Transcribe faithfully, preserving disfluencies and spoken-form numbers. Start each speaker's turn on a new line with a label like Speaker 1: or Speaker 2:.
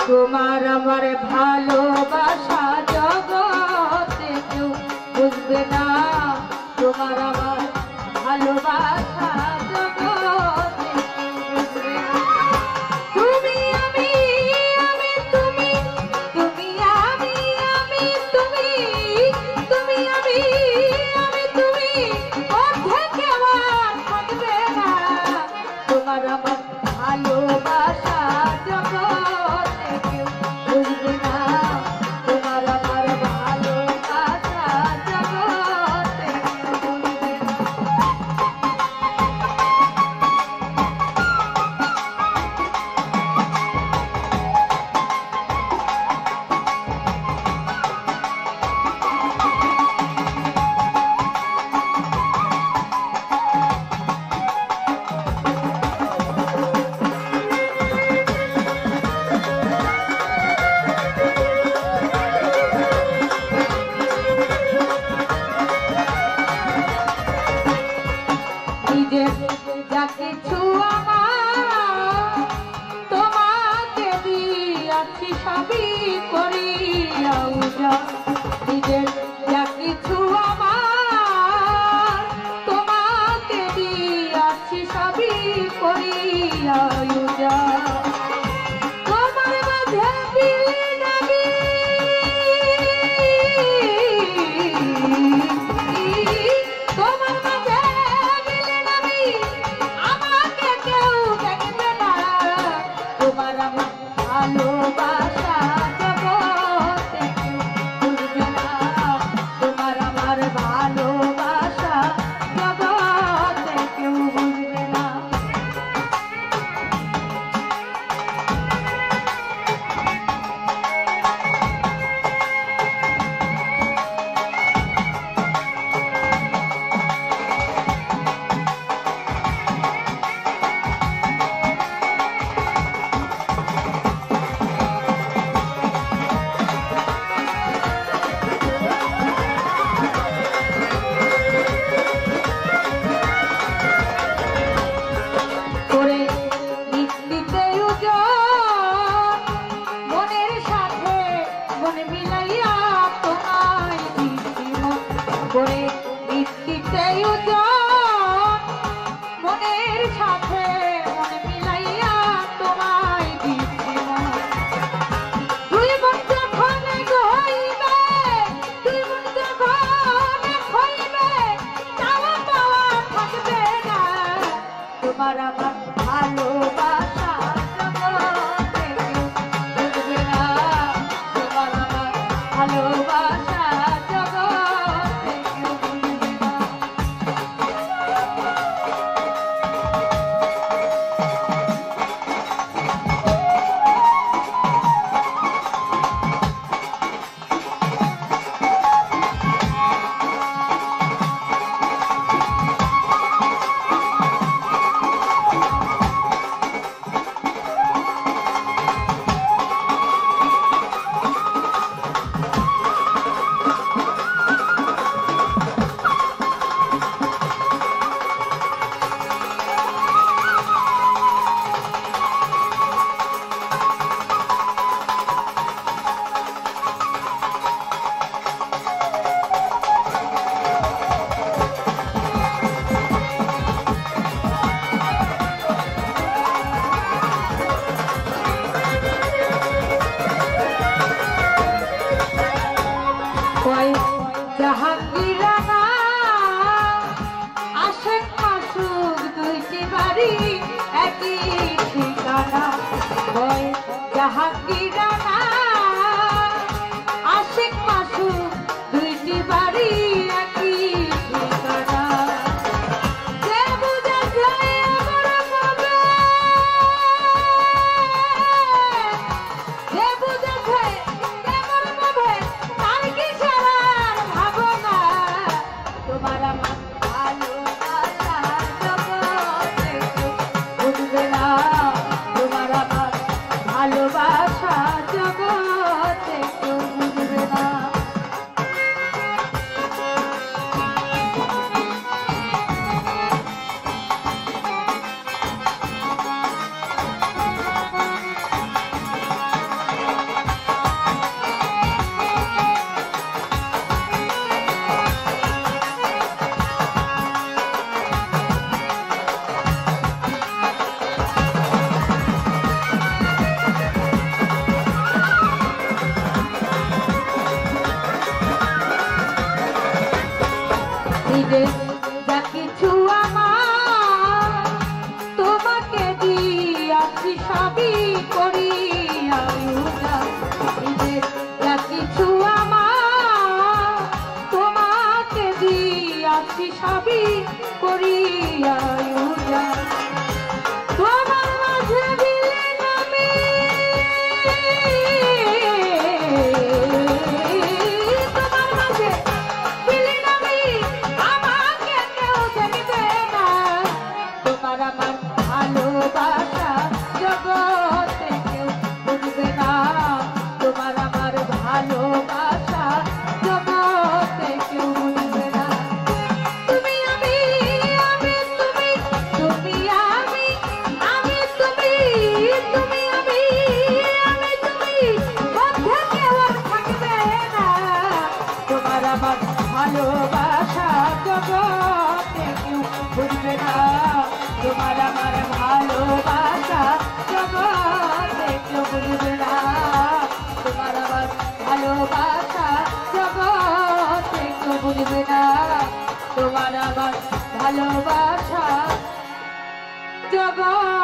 Speaker 1: তোমার আমার ভালোবাসা জগতে কেউ বুঝবে না, তোমার আমার ভালোবাসা জগতে বুঝবে না। তুমি আমি আমি তুমি, তুমি আমি আমি তুমি, তুমি আমি আমি তুমি, অর্ধেক আমার থাকবে না, তোমার আমার ভালোবাসা জগতে কেউ বুঝবে না, তোমার আমার ভালোবাসা জগতে কেউ বুঝবে না। যা কিছু আমার তোমাকে দিয়াছি সবই করিয়া উজাড়, নিজের যা কিছু আমার তোমাকে দিয়াছি সবই করিয়া উজাড়। তোমার মাঝে বিলীনাবি তোমার মাঝে আমাকে কেউ দেখবে না, তোমার আমার ভালোবাসা জগতে কেউ বুঝবে না, তোমার আমার ভালোবাসা জগতে কেউ বুঝবে না। করে বৃষ্টিতে উজন মনের সাথে মন মিলাইয়া তোমায় দিচ্ছি মন। দুই মন যখন হইবে, দুই মন যখন হইবে, চাওয়া পাওয়া থাকবে না, তোমার আমার ভালোবাসা জগতে কেউ বুঝবে না, তোমার আমার ভালোবাসা জাহাঙ্গীরানা আশেক মাসুক দুইটি বাড়ি একই ঠিকানা, হয় জাহাঙ্গীরানা আশেক মাসুক দুইটি বাড়ি একই ঠিকানা। যে বুঝেছে আমার পাবে, যে বুঝেছে আমার পাবে, তার কি ছাড়ার ভাবনা, তোমার আমার ভালোবাসা জগতে কেউ বুঝবে না, তোমার আমার ভালোবাসা। নিজের যা কিছু আমার তোমাকে দিয়াছি সবই করিয়া উজাড়। নিজের যা কিছু আমার তোমাকে দিয়াছি সবই করিয়া উজাড়। তোমার মাঝে বিলীন আমি, তোমার মাঝে বিলীন আমি, আমাকে কেউ দেখবে না। তোমার আমার ভালোবাসা জগতে কেউ বুঝবে না। তোমার আমার ভালোবাসা জগতে কেউ বুঝবে না। তুমি আমি, আমি তুমি, তুমি আমি, আমি তুমি, তুমি আমি, আমি তুমি, মধ্যে কেউ আর থাকবে না। তোমার আমার ভালোবাসা জগতে কেউ বুঝবে না। তোমার আমার ভালোবাসা জগতে কেউ বুঝবে না। তোমার আমার ভালোবাসা জগতে কেউ বুঝবে না। তোমার আমার ভালোবাসা জগৎ